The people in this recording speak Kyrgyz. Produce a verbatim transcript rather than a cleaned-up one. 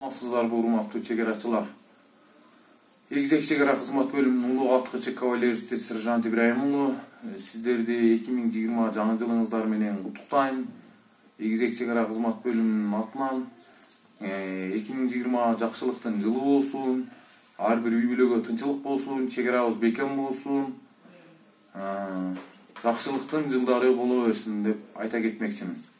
Сыздар bu урматтуу чегерачылар. Эгзек чегара кызмат бөлүмүнүн улуу аткычы кавалерист сержант Ибраим уулу, сиздерди эки миң жыйырма жаңы жылыңыздар менен куттуктайм. Эгзек чегара кызмат бөлүмүнүн атынан эки миң жыйырма жакшылыктын жылы болсун, ар бир үй бүлөгө тынчылык болсун, чегарабыз бекем болсун, жакшылыктын жылдары боло берсин деп айта кетмекчимин.